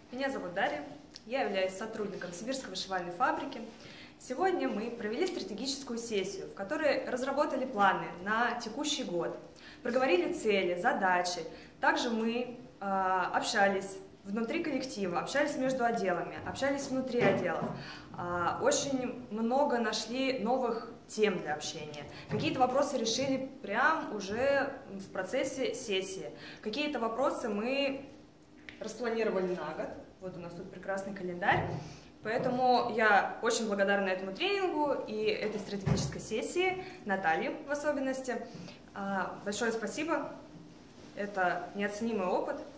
Меня зовут Дарья, я являюсь сотрудником Сибирской вышивальной фабрики. Сегодня мы провели стратегическую сессию, в которой разработали планы на текущий год, проговорили цели, задачи. Также мы общались внутри коллектива, общались между отделами, общались внутри отделов. Очень много нашли новых тем для общения. Какие-то вопросы решили прямо уже в процессе сессии. Какие-то вопросы мы распланировали на год. Вот у нас тут прекрасный календарь. Поэтому я очень благодарна этому тренингу и этой стратегической сессии, Наталье в особенности. Большое спасибо. Это неоценимый опыт.